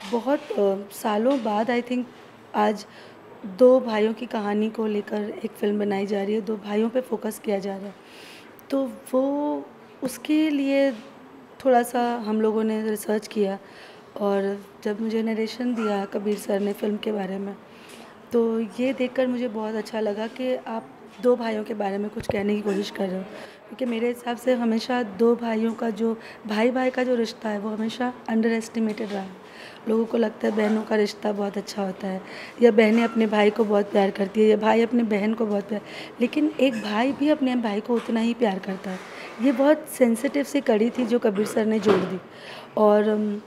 बहुत सालों बाद आई थिंक आज 2 भाइयों की कहानी को लेकर एक फ़िल्म बनाई जा रही है, 2 भाइयों पे फ़ोकस किया जा रहा है। तो वो उसके लिए थोड़ा-सा हम लोगों ने रिसर्च किया और जब मुझे नरेशन दिया कबीर सर ने फ़िल्म के बारे में, तो ये देखकर मुझे बहुत अच्छा लगा कि आप 2 भाइयों के बारे में कुछ कहने की कोशिश कर रहे हो। क्योंकि मेरे हिसाब से हमेशा 2 भाइयों का जो भाई-भाई का जो रिश्ता है वो हमेशा अंडर एस्टिमेटेड रहा है। लोगों को लगता है बहनों का रिश्ता बहुत अच्छा होता है या बहनें अपने भाई को बहुत प्यार करती है या भाई अपनी बहन को बहुत प्यार, लेकिन एक भाई भी अपने भाई को उतना ही प्यार करता है। ये बहुत सेंसिटिव सी कड़ी थी जो कबीर सर ने जोड़ दी। और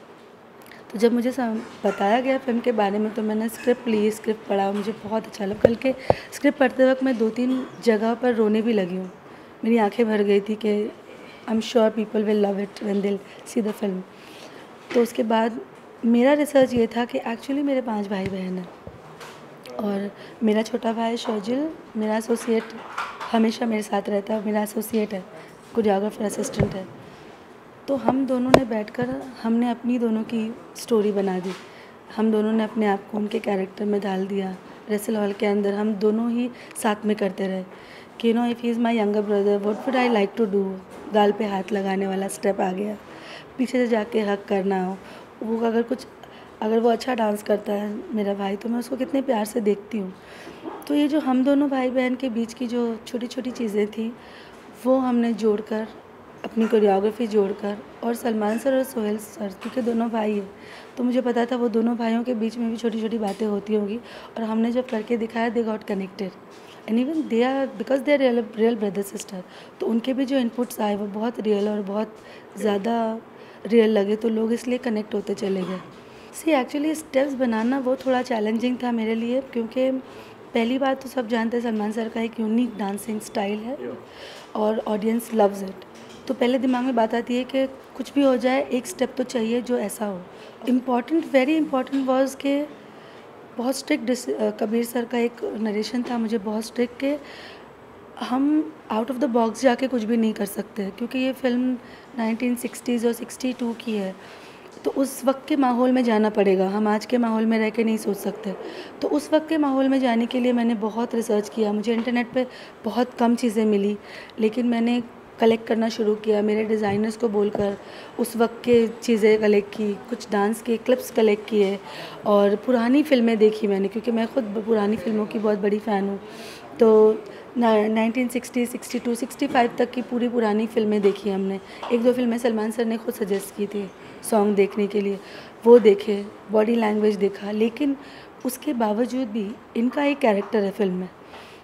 तो जब मुझे बताया गया फ़िल्म के बारे में तो मैंने स्क्रिप्ट ली, स्क्रिप्ट पढ़ा, मुझे बहुत अच्छा लगा। कल के स्क्रिप्ट पढ़ते वक्त मैं 2-3 जगह पर रोने भी लगी हूँ। मेरी आंखें भर गई थी कि I am sure people will love it when they will see the film. तो उसके बाद मेरा रिसर्च ये था कि एक्चुअली मेरे 5 भाई-बहन हैं और मेरा छोटा भाई शर्जिल मेरा एसोसिएट हमेशा मेरे साथ रहता है, मेरा एसोसिएट है, कोरियोग्राफर असिस्टेंट है। तो हम दोनों ने बैठकर हमने अपनी दोनों की स्टोरी बना दी। हम दोनों ने अपने आप को उनके कैरेक्टर में ढाल दिया। रेसल हॉल के अंदर हम दोनों ही साथ में करते रहे कि no if he is my younger brother what would I like to do. गाल पे हाथ लगाने वाला स्टेप आ गया, पीछे से जाके हग करना हो। वो अगर वो अच्छा डांस करता है मेरा भाई तो मैं उसको कितने प्यार से देखती हूँ। तो ये जो हम दोनों भाई बहन के बीच की जो छोटी छोटी चीज़ें थी वो हमने जोड़कर अपनी कोरियोग्राफी जोड़कर, और सलमान सर और सोहेल सर क्योंकि दोनों भाई हैं तो मुझे पता था वो दोनों भाइयों के बीच में भी छोटी छोटी बातें होती होंगी और हमने जब करके दिखाया they got connected and even they are because they are real brother sister. तो उनके भी जो इनपुट्स आए वो बहुत रियल और बहुत ज़्यादा रियल लगे तो लोग इसलिए कनेक्ट होते चले गए। सी एक्चुअली स्टेप्स बनाना वो थोड़ा चैलेंजिंग था मेरे लिए क्योंकि पहली बात तो सब जानते हैं सलमान सर का एक यूनिक डांसिंग स्टाइल है और ऑडियंस लव्स इट। तो पहले दिमाग में बात आती है कि कुछ भी हो जाए एक स्टेप तो चाहिए जो ऐसा हो। इम्पॉर्टेंट वेरी इंपॉर्टेंट वॉज के बहुत स्ट्रिक्ट कबीर सर का एक नरेशन था मुझे बहुत स्ट्रिक्ट के हम आउट ऑफ द बॉक्स जाके कुछ भी नहीं कर सकते क्योंकि ये फ़िल्म 1960s और 62 की है। तो उस वक्त के माहौल में जाना पड़ेगा, हम आज के माहौल में रह के नहीं सोच सकते। तो उस वक्त के माहौल में जाने के लिए मैंने बहुत रिसर्च किया। मुझे इंटरनेट पे बहुत कम चीज़ें मिली लेकिन मैंने कलेक्ट करना शुरू किया, मेरे डिज़ाइनर्स को बोलकर उस वक्त के चीज़ें कलेक्ट की, कुछ डांस के क्लिप्स कलेक्ट किए और पुरानी फ़िल्में देखी मैंने क्योंकि मैं खुद पुरानी फ़िल्मों की बहुत बड़ी फ़ैन हूँ। तो 1960, 62, 65 तक की पूरी पुरानी फ़िल्में देखी हमने। 1-2 फ़िल्में सलमान सर ने खुद सजेस्ट की थी सॉन्ग देखने के लिए, वो देखे, बॉडी लैंग्वेज देखा। लेकिन उसके बावजूद भी इनका एक कैरेक्टर है फ़िल्म में,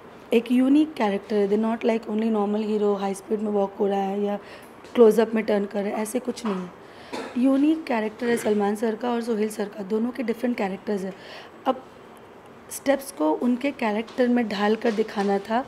एक यूनिक कैरेक्टर है। They not like only normal hero high speed में वॉक हो रहा है या क्लोज़अप में टर्न कर रहा है, ऐसे कुछ नहीं है। यूनिक कैरेक्टर है सलमान सर का और सोहेल सर का, दोनों के डिफरेंट कैरेक्टर्स हैं। अब स्टेप्स को उनके कैरेक्टर में ढाल कर दिखाना था,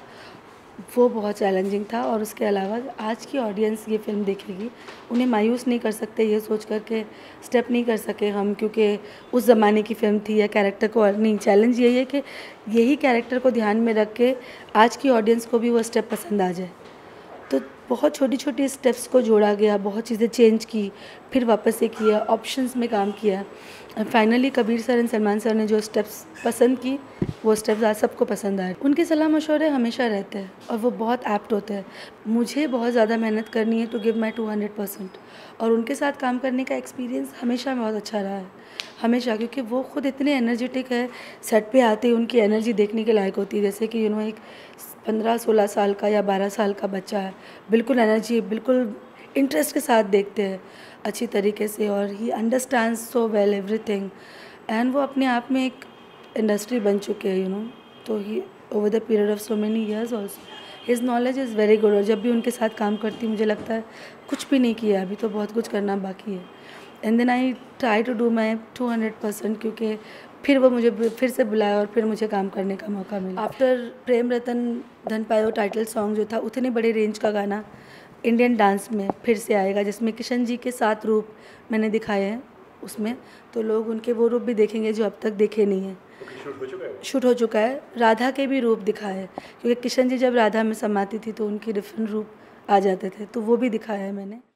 वो बहुत चैलेंजिंग था। और उसके अलावा आज की ऑडियंस ये फ़िल्म देखेगी, उन्हें मायूस नहीं कर सकते ये सोच कर के स्टेप नहीं कर सके हम क्योंकि उस ज़माने की फ़िल्म थी या कैरेक्टर को और नहीं। चैलेंज यही है कि यही कैरेक्टर को ध्यान में रख के आज की ऑडियंस को भी वो स्टेप पसंद आ जाए। तो बहुत छोटी-छोटी स्टेप्स को जोड़ा गया, बहुत चीज़ें चेंज की, फिर वापस से किया, ऑप्शंस में काम किया। Finally Kabir sir and Salman sir ने जो स्टेप्स पसंद की, वो स्टेप्स आज सबको पसंद आए। उनके सलाह मशवरे हमेशा रहते हैं और वो बहुत एप्ट होते हैं। मुझे बहुत ज़्यादा मेहनत करनी है टू गिव माई 200% और उनके साथ काम करने का एक्सपीरियंस हमेशा बहुत अच्छा रहा है, हमेशा। क्योंकि वो खुद इतने एनर्जेटिक है, सेट पे आते ही उनकी एनर्जी देखने के लायक होती है। जैसे कि एक 15-16 साल का या 12 साल का बच्चा है, बिल्कुल एनर्जी, बिल्कुल इंटरेस्ट के साथ देखते हैं अच्छी तरीके से और ही understands so well everything and वो अपने आप में एक इंडस्ट्री बन चुके हैं तो ही over the period of so many years also his knowledge is very good. और जब भी उनके साथ काम करती हूँ मुझे लगता है कुछ भी नहीं किया, अभी तो बहुत कुछ करना बाकी है। And then I try to do my 200% क्योंकि फिर वो मुझे फिर से बुलाया और फिर मुझे काम करने का मौका मिला। आफ्टर प्रेम रतन धन पायो टाइटल सॉन्ग जो था उतने बड़े रेंज का गाना इंडियन डांस में फिर से आएगा जिसमें किशन जी के 7 रूप मैंने दिखाए हैं उसमें, तो लोग उनके वो रूप भी देखेंगे जो अब तक देखे नहीं हैं। शूट हो चुका है, राधा के भी रूप दिखाए हैं क्योंकि किशन जी जब राधा में समाती थी तो उनके डिफरेंट रूप आ जाते थे, तो वो भी दिखाया है मैंने।